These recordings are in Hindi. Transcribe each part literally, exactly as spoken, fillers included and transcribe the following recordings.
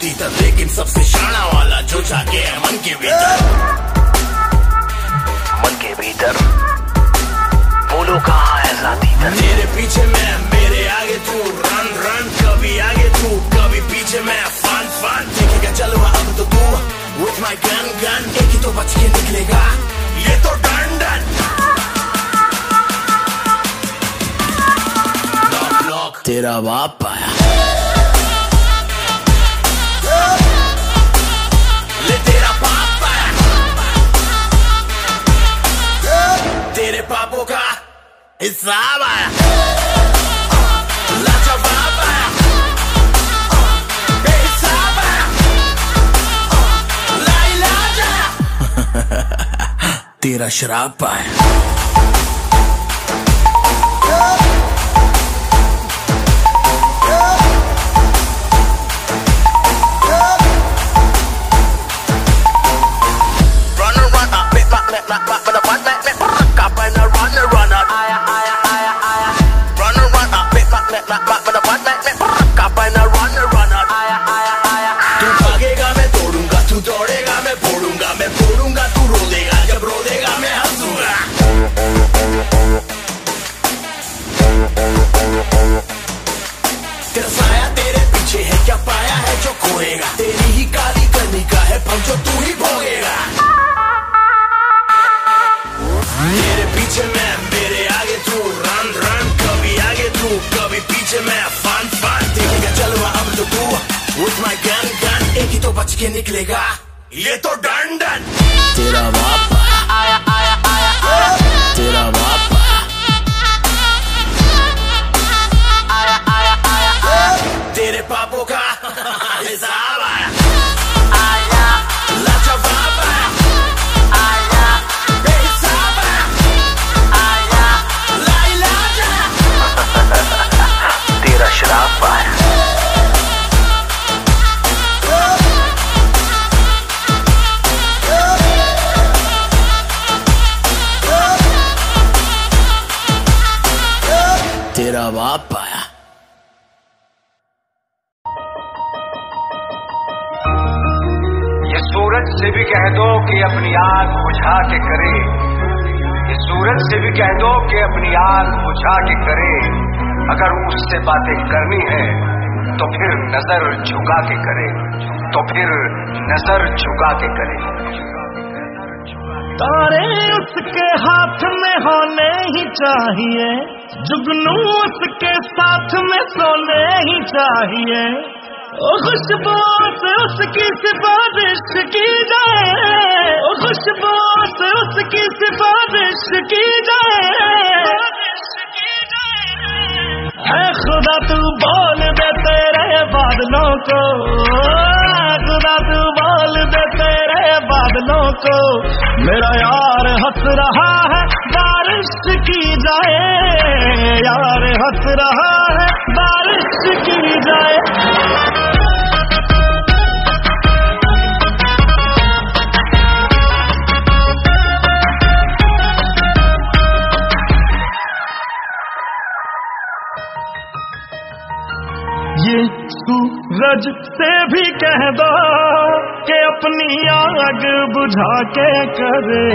तीतर, लेकिन सबसे शाना वाला जो जाके है मन के भीतर। मन के भीतर बोलो कहाँ है जाती तर। तेरे पीछे मैं, मेरे आगे तू, रन रन, कभी आगे तू कभी पीछे मैं, फन फन देखेगा चलवा अब तो तू, with my gun gun एक ही तो बच के निकलेगा, ये तो डन डन। नॉक नॉक तेरा बाप आया, ले तेरा बाप आया, तेरे पापों का हिसाब आया, लाजवाब आया, बेहिसाब आया, लाइलाज आया, तेरा शराब आया। तेरा साया तेरे पीछे है, क्या पाया है जो खोएगा, तेरी ही काली करनी का है फल जो तू ही भोगेगा। तेरे पीछे मैं, मेरे आगे तू, रन रन, कभी आगे तू कभी पीछे मैं, फन फन देखेगा चलवा अब तो तू, with my gun gun एक ही तो बच के निकलेगा, ये तो डन डन। तेरा बाप आया आया आया आया, तेरा बाप तेरे पापों का हिसाब आया, आया लाजवाब आया, आया बेहिसाब आया, आया लाइलाज आया, तेरा शराब आया। तेरा बाप आया। सूरज से भी कह दो कि अपनी आग बुझा के करे, ये सूरज से भी कह दो कि अपनी आग बुझा के करे, अगर उससे बातें करनी है तो फिर नजर झुका के करे, तो फिर नजर झुका के करे। तारे उसके हाथ में होने ही चाहिए, जुगनू उसके साथ में सोने ही चाहिए, खुशबू से उसकी सिफारिश की जाए, खुशबू से उसकी सिफारिश की जाए, ऐ खुदा तू बोल दे तेरे बादलों को, खुदा तू बोल दे तेरे बादलों को, मेरा यार हंस रहा है बारिश की जाए, यार हंस रहा है बारिश की जाए। ये सूरज से भी कह दो कि अपनी आग बुझा के करे,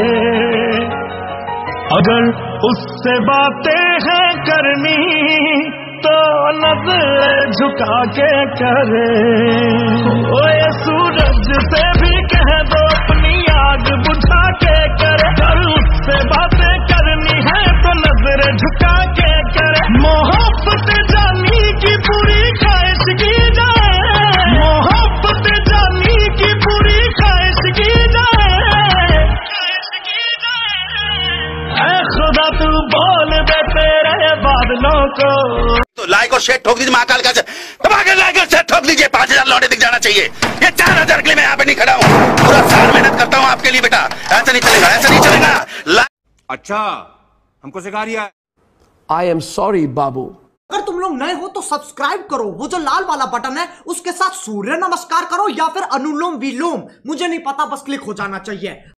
अगर उससे बातें हैं करनी तो नजर झुका के करे। ओ ये सूरज से भी कह दो अपनी आग बुझा के करे, अगर उससे बातें करनी है तो नजर झुका के करे। मोहब्बत जानी की पूरी ख्वाहिश की जाए, मोहब्बत जानी की पूरी ख्वाहिश की जाए, ऐ खुदा तू बोल दे तेरे बादलों को। तो लाइक और शेयर ठोक दीजिए, महाकाल का दबा के लाइक और शेयर ठोक दीजिए। पांच हजार लौटे दिख जाना चाहिए। ये चार हजार के लिए मैं यहाँ पे नहीं खड़ा हूँ, पूरा साल मेहनत करता हूँ आपके लिए बेटा। ऐसा नहीं चलेगा, ऐसा नहीं चलेगा। अच्छा हमको सिखा रही है। आई एम सॉरी बाबू। अगर तुम लोग नए हो तो सब्सक्राइब करो, वो जो लाल वाला बटन है उसके साथ सूर्य नमस्कार करो या फिर अनुलोम विलोम, मुझे नहीं पता, बस क्लिक हो जाना चाहिए।